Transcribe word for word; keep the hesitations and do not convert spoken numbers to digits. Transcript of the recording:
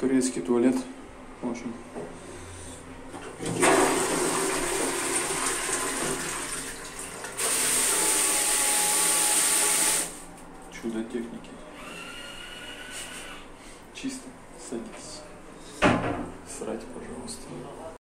турецкий туалет. В общем. Чудо техники. Чисто. Садитесь. Срать, пожалуйста.